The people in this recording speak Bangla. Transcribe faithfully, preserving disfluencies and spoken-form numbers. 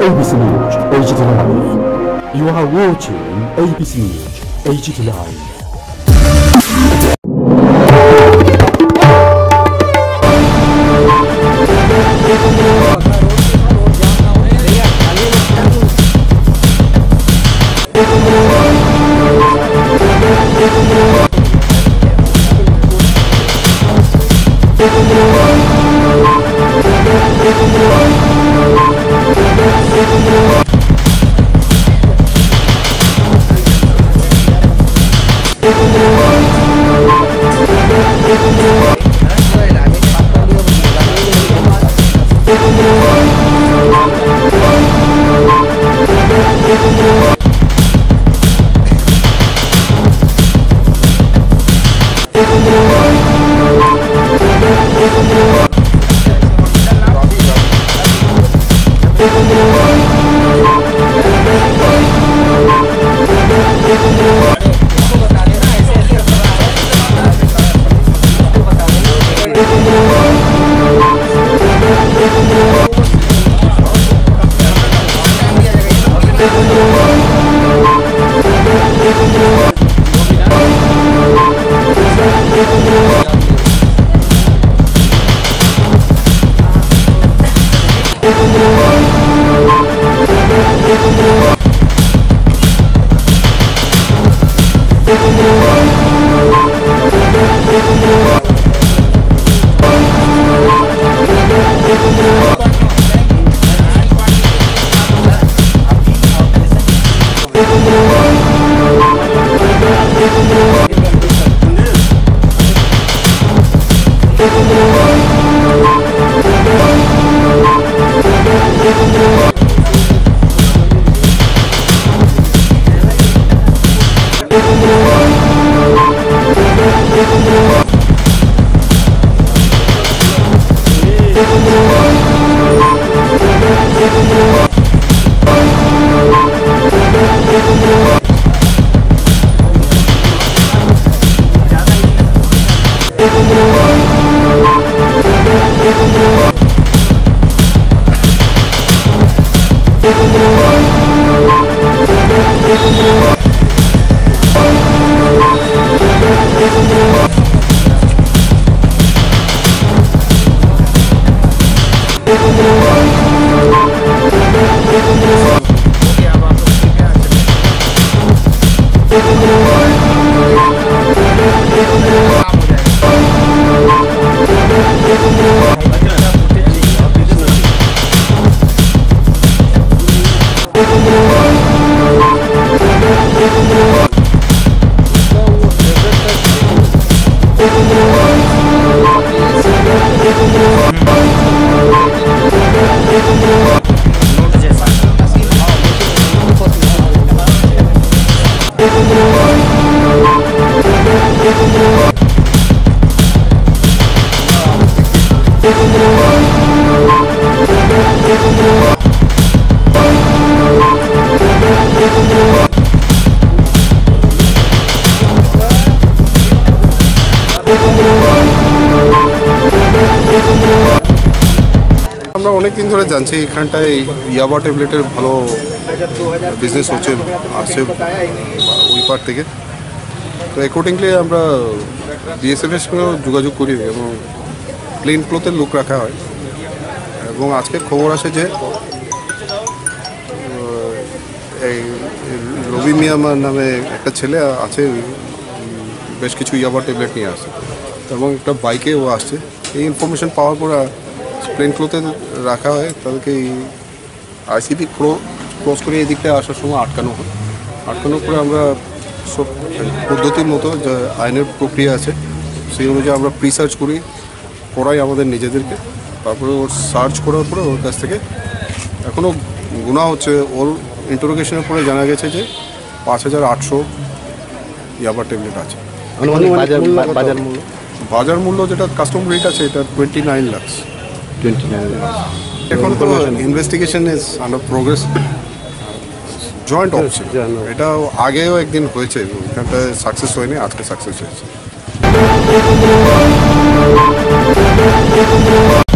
A B C News H D Live. You are watching A B C News H D Live. আমরা অনেক দিন ধরে জানছি এখানটায় ইয়াবা ট্যাবলেটের ভালো বিজনেস হচ্ছে আসছে ওই পার থেকে। তো অ্যাকর্ডিংলি আমরা বিএসএফের সঙ্গেও যোগাযোগ করি এবং প্লেন ক্লোথের লুক রাখা হয়। এবং আজকে খবর আসে যে এই রবি মিয়ামার নামে একটা ছেলে আছে, বেশ কিছু ইয়াবা ট্যাবলেট নিয়ে আসছে এবং একটা বাইকে ও আসছে। এই ইনফরমেশন পাওয়ার পর প্লেন ক্লোথে রাখা হয়, তাদেরকে এই আইসিপি ক্রস করে এই দিকটায় আসার সময় আটকানো হয়। আটকানোর পরে আমরা সব পদ্ধতির মতো যে আইনের প্রক্রিয়া আছে সেই অনুযায়ী আমরা প্রি সার্চ করি করাই আমাদের নিজেদেরকে। তারপরে ওর সার্চ করার পরে ওর কাছ থেকে এখনও গুণা হচ্ছে। ওর ইন্টারোগেশনের পরে জানা গেছে যে পাঁচ হাজার আটশো ইয়াবা ট্যাবলেট আছে। বাজার মূল্য বাজার মূল্য যেটা কাস্টম রেট আছে এটা twenty nine lakhs twenty nine lakhs এখন তো investigation is under progress. Joint option এটা আগেও একদিন হয়েছে, ওখানটায় সাকসেস হয়নি, আজকে সাকসেস হয়েছে।